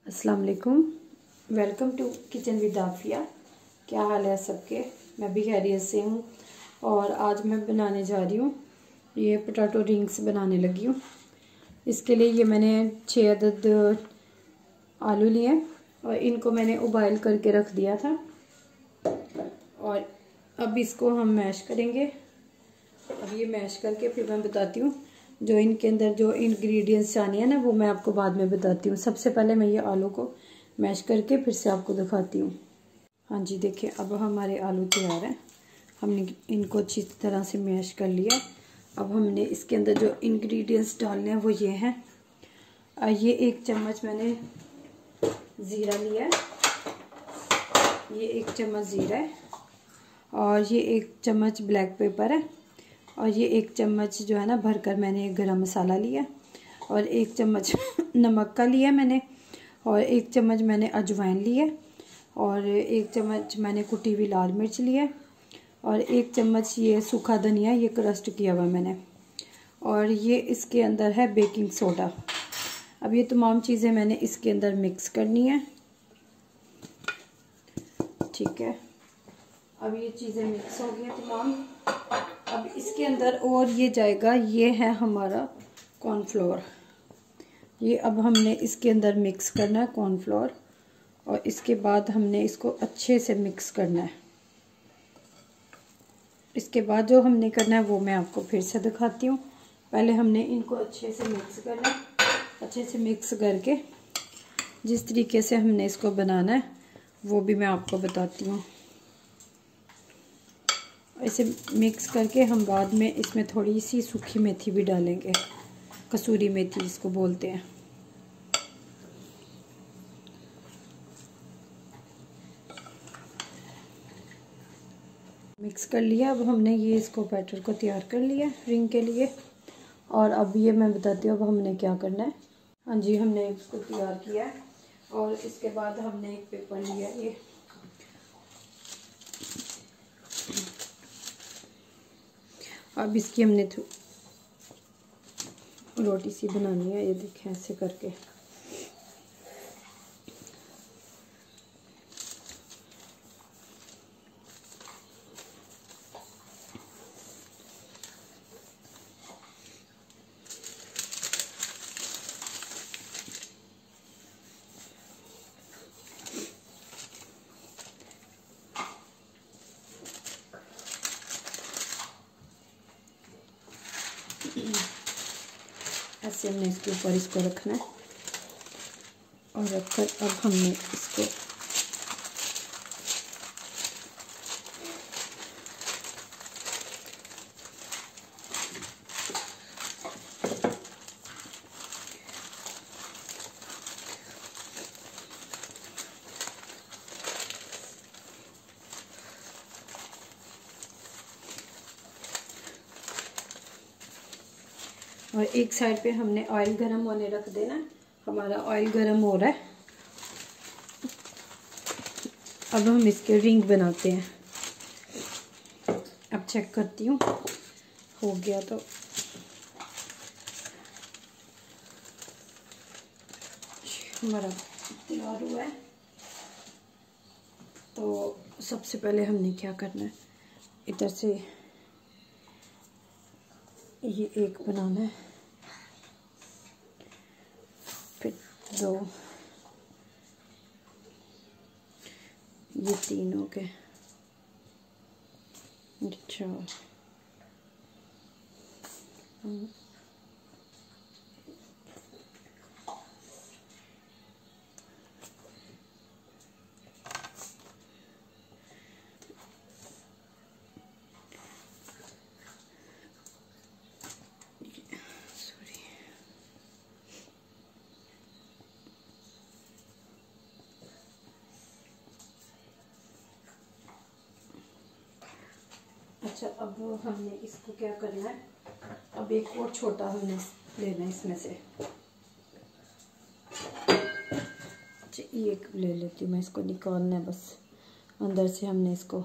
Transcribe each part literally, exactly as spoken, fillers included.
अस्सलाम वालेकुम। Welcome to kitchen with Afiya. क्या हाल है सबके? मैं भी खैरियत से हूँ। और आज मैं बनाने जा रही हूँ ये पोटैटो रिंग्स बनाने लगी हूँ। इसके लिए ये मैंने छः अदद आलू लिए और इनको मैंने उबाइल करके रख दिया था। और अब इसको हम मैश करेंगे। अब ये मैश करके फिर मैं बताती हूँ जो इनके अंदर जो इंग्रेडिएंट्स चाहिए ना, वो मैं आपको बाद में बताती हूँ। सबसे पहले मैं ये आलू को मैश करके फिर से आपको दिखाती हूँ। हाँ जी, देखिए अब हमारे आलू तैयार हैं। हमने इनको अच्छी तरह से मैश कर लिया। अब हमने इसके अंदर जो इंग्रेडिएंट्स डालने हैं वो ये हैं। ये एक चम्मच मैंने ज़ीरा लिया है, ये एक चम्मच ज़ीरा है, और ये एक चम्मच ब्लैक पेपर है, और ये एक चम्मच जो है ना भरकर मैंने गरम मसाला लिया, और एक चम्मच नमक का लिया मैंने, और एक चम्मच मैंने अजवाइन लिया, और एक चम्मच मैंने कुटी हुई लाल मिर्च लिया, और एक चम्मच ये सूखा धनिया, ये क्रस्ट किया हुआ मैंने, और ये इसके अंदर है बेकिंग सोडा। अब ये तमाम चीज़ें मैंने इसके अंदर मिक्स करनी है। ठीक है, अब ये चीज़ें मिक्स हो गई हैं तमाम। अब इसके अंदर और ये जाएगा, ये है हमारा कॉर्नफ्लोर। ये अब हमने इसके अंदर मिक्स करना है कॉर्नफ्लोर, और इसके बाद हमने इसको अच्छे से मिक्स करना है। इसके बाद जो हमने करना है वो मैं आपको फिर से दिखाती हूँ। पहले हमने इनको अच्छे से मिक्स करना है। अच्छे से मिक्स करके जिस तरीके से हमने इसको बनाना है वो भी मैं आपको बताती हूँ। ऐसे मिक्स करके हम बाद में इसमें थोड़ी सी सूखी मेथी भी डालेंगे, कसूरी मेथी इसको बोलते हैं। मिक्स कर लिया। अब हमने ये इसको बैटर को तैयार कर लिया रिंग के लिए। और अब ये मैं बताती हूँ अब हमने क्या करना है। हाँ जी, हमने इसको तैयार किया है, और इसके बाद हमने एक पेपर लिया, ये अब इसकी हमने रोटी सी बनानी है। ये देखें ऐसे करके। ऐसे हमने इसके ऊपर इसको रखना है, और रखकर अब हमने इसको और एक साइड पे हमने ऑयल गरम होने रख देना। हमारा ऑयल गरम हो रहा है। अब हम इसके रिंग बनाते हैं। अब चेक करती हूँ हो गया तो। हमारा तैयार हुआ है। तो सबसे पहले हमने क्या करना है, इधर से ये एक बनाना है, फिर दो, ये तीन हो गए, अच्छा अच्छा अब हमने इसको क्या करना है, अब एक और छोटा हमने लेना है इसमें से। अच्छा ये एक ले लेती हूँ मैं, इसको निकालना है बस अंदर से। हमने इसको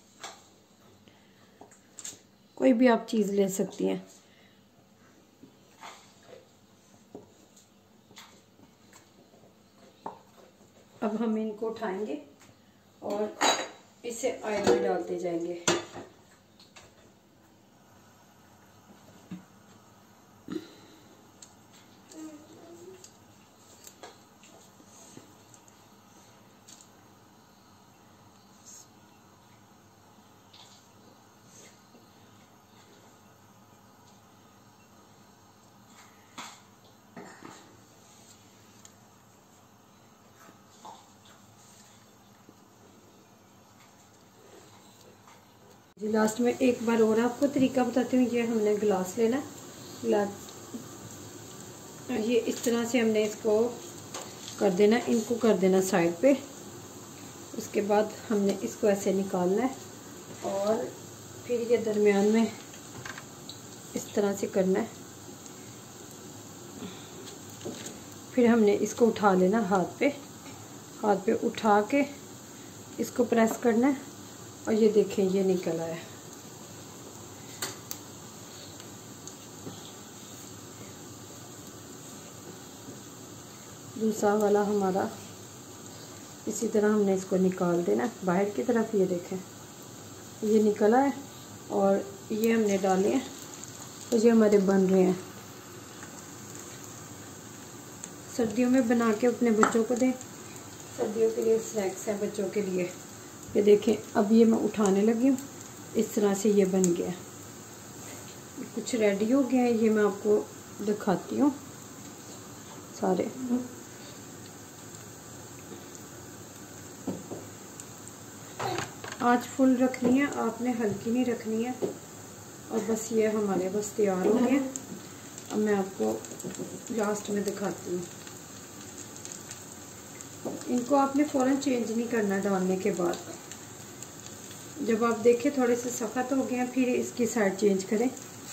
कोई भी आप चीज़ ले सकती हैं। अब हम इनको उठाएंगे और इसे ऑयल में डालते जाएंगे। जी लास्ट में एक बार और आपको तरीका बताती हूँ। ये हमने गिलास लेना, गिलास ये इस तरह से हमने इसको कर देना, इनको कर देना साइड पे। उसके बाद हमने इसको ऐसे निकालना है और फिर ये दरमियान में इस तरह से करना है। फिर हमने इसको उठा लेना हाथ पे, हाथ पे उठा के इसको प्रेस करना है और ये देखें ये निकल आया। दूसरा वाला हमारा इसी तरह हमने इसको निकाल देना बाहर की तरफ। ये देखें ये निकला है और ये हमने डाले हैं तो ये हमारे बन रहे हैं। सर्दियों में बना के अपने बच्चों को दें, सर्दियों के लिए स्नैक्स हैं बच्चों के लिए। ये देखें अब ये मैं उठाने लगी हूँ, इस तरह से ये बन गया। कुछ रेडी हो गया है, ये मैं आपको दिखाती हूँ सारे। आँच फुल रखनी है आपने, हल्की नहीं रखनी है। और बस ये हमारे बस तैयार हो गए। अब मैं आपको लास्ट में दिखाती हूँ। इनको आपने फ़ौरन चेंज नहीं करना डालने के बाद। जब आप देखें थोड़े से सख्त हो गए हैं फिर इसकी साइड चेंज करें।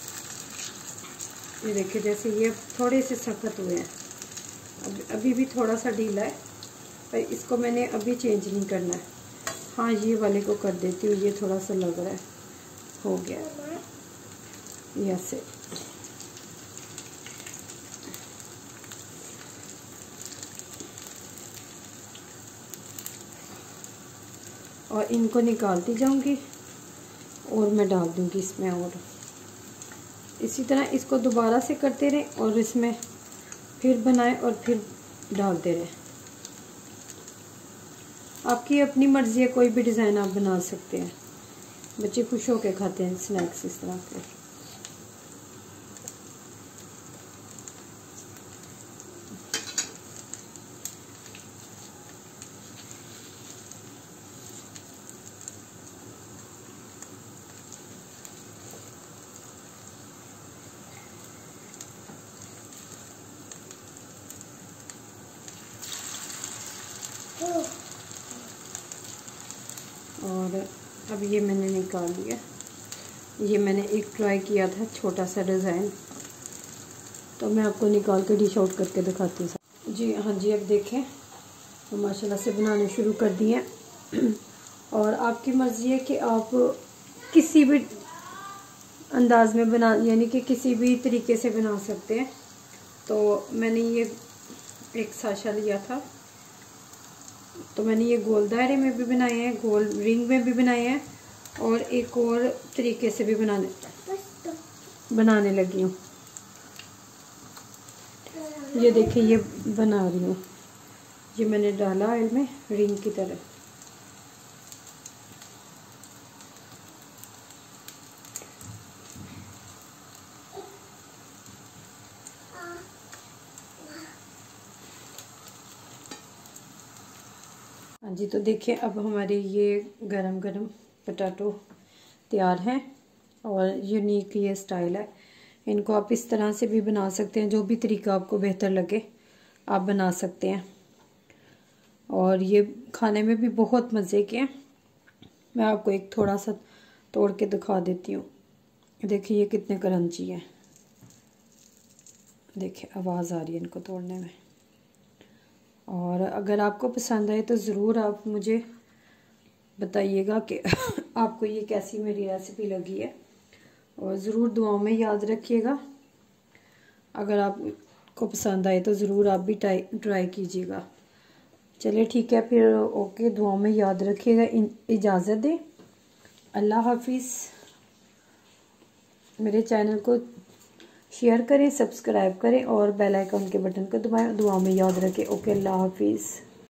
ये देखिए जैसे ये थोड़े से सख्त हुए हैं, अब अभी भी थोड़ा सा ढीला है पर इसको मैंने अभी चेंज नहीं करना है। हाँ ये वाले को कर देती हूँ, ये थोड़ा सा लग रहा है हो गया ये ऐसे। और इनको निकालती जाऊंगी और मैं डाल दूंगी इसमें। और इसी तरह इसको दोबारा से करते रहें और इसमें फिर बनाएं और फिर डालते रहें। आपकी अपनी मर्ज़ी है, कोई भी डिज़ाइन आप बना सकते हैं। बच्चे खुश होकर खाते हैं स्नैक्स इस तरह के। और अब ये मैंने निकाल लिया। ये मैंने एक ट्राई किया था छोटा सा डिज़ाइन, तो मैं आपको निकाल के डिश आउट करके दिखाती हूँ। जी हाँ जी, अब देखें तो माशाल्लाह से बनाने शुरू कर दिए। और आपकी मर्ज़ी है कि आप किसी भी अंदाज में बना, यानी कि किसी भी तरीके से बना सकते हैं। तो मैंने ये एक साशा लिया था, तो मैंने ये गोल दायरे में भी बनाए हैं, गोल रिंग में भी बनाए हैं और एक और तरीके से भी बनाने बनाने लगी हूँ। ये देखिए ये बना रही हूँ, ये मैंने डाला ऑयल में रिंग की तरह। हाँ जी, तो देखिए अब हमारे ये गरम गरम पोटैटो तैयार हैं और यूनिक ये स्टाइल है। इनको आप इस तरह से भी बना सकते हैं, जो भी तरीका आपको बेहतर लगे आप बना सकते हैं। और ये खाने में भी बहुत मज़े के हैं। मैं आपको एक थोड़ा सा तोड़ के दिखा देती हूँ। देखिए ये कितने क्रंची हैं, देखिए आवाज़ आ रही है इनको तोड़ने में। और अगर आपको पसंद आए तो ज़रूर आप मुझे बताइएगा कि आपको ये कैसी मेरी रेसिपी लगी है। और ज़रूर दुआओं में याद रखिएगा। अगर आपको पसंद आए तो ज़रूर आप भी ट्राई ट्राई कीजिएगा। चलिए ठीक है फिर, ओके, दुआओं में याद रखिएगा। इजाज़त दें, अल्लाह हाफिज़। मेरे चैनल को शेयर करें, सब्सक्राइब करें और बेल आइकन के बटन को दबाएं। दुआओं में याद रखें। ओके, अल्लाह हाफिज़।